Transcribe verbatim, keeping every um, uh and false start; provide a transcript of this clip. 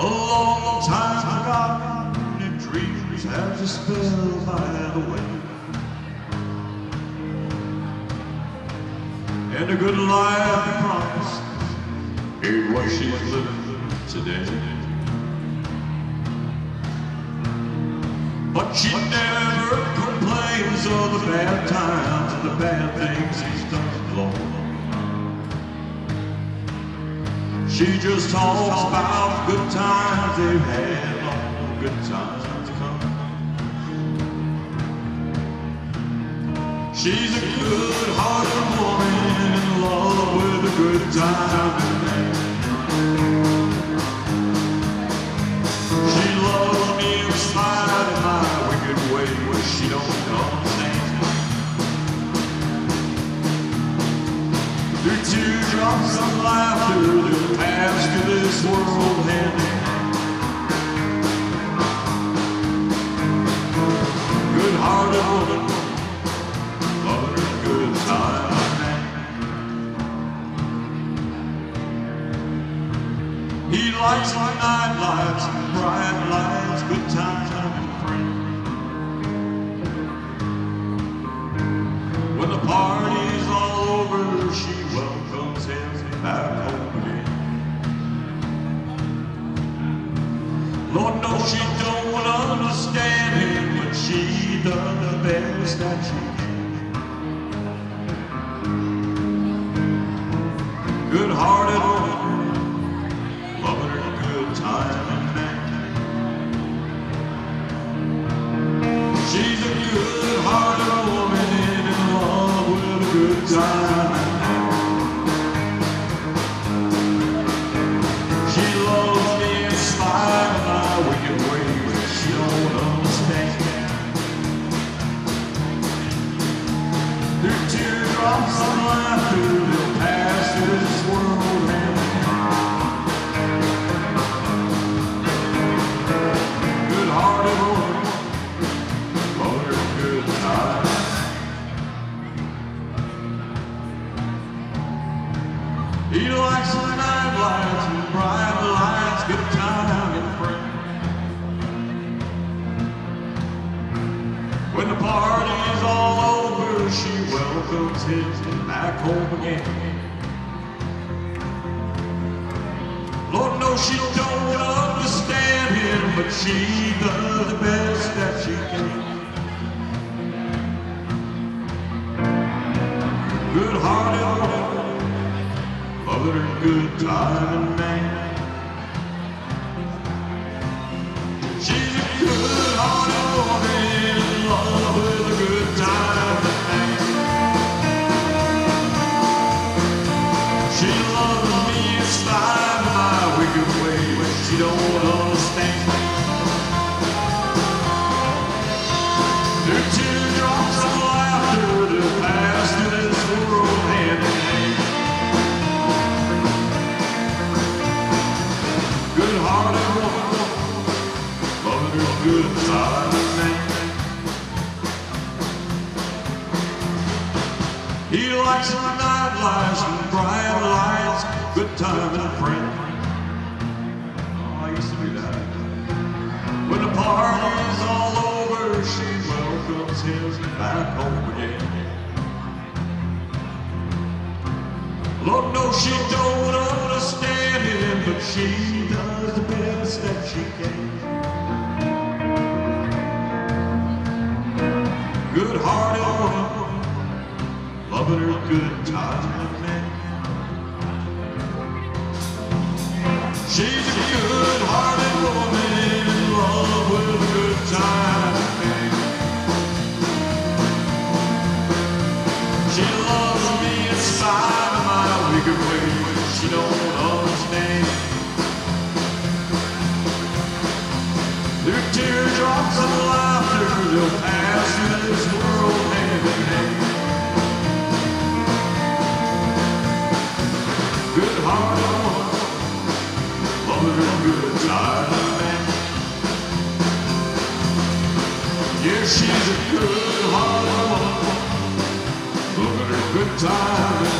A long time forgotten in dreams has a spell by the way. And a good life he promised ain't what she's living today. But she never complains of the bad times and the bad things he's done alone. She just talks about good times they've had, all good times come. She's a good-hearted woman in love with a good time in man. She loves me in spite of my wicked way, which she don't understand. Through teardrops of laughter that pass through this world hand in hand. Good-hearted woman, loving a good time man. He likes my night lights and bright lights, good time and friend. When the party's all over, she welcomes him back home again. Lord knows she don't understand him, but she does the best that she can. Good-hearted woman, loving her good time and man. She's a good-hearted woman in love with a good time and man. She loves me in spite of my wicked ways she don't understand. Through teardrops of laughter that pass through this world hand in hand. Good-hearted woman, loving her good time. He likes the night lights and bright lights, good time and friend. When the party's all over, she welcomes him back home again. Lord knows she don't understand him, but she does the best that she can. Good-hearted woman, loving her good time and man. She's a good-hearted woman in love with a good time and man. She loves me in spite of my wicked ways she don't understand. Through teardrops of laughter that pass through this world hand in hand. Good-hearted woman, loving her good time and man. He likes the night lights and bright lights, good time and friend. Oh, I used to do that. When the party's all over, she welcomes him back home again. Lord knows she don't understand him, but she does the best that she can. Good-hearted woman, loving her good time and man. She's a good-hearted woman in love with a good time and man. She loves me in spite of my wicked ways she don't understand. Through teardrops of laughter they'll pass through this world hand in hand. Good-hearted woman, loving her good time and man. Yeah, she's a good-hearted woman, loving her good time.